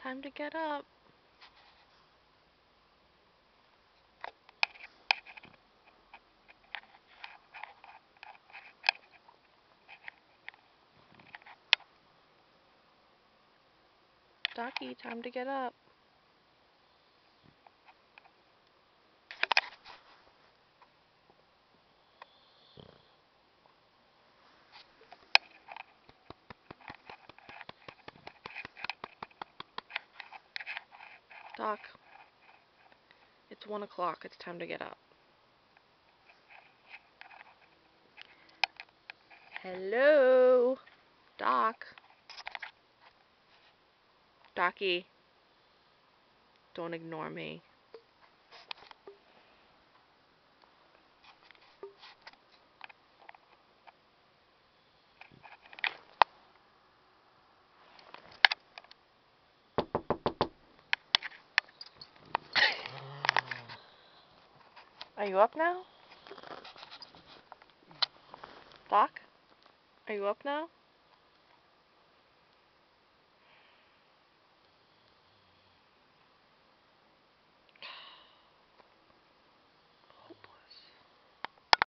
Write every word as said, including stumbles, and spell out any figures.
time to get up. Ducky, time to get up. Doc, it's one o'clock. It's time to get up. Hello? Doc? Docky, don't ignore me. Are you up now? Doc? Are you up now?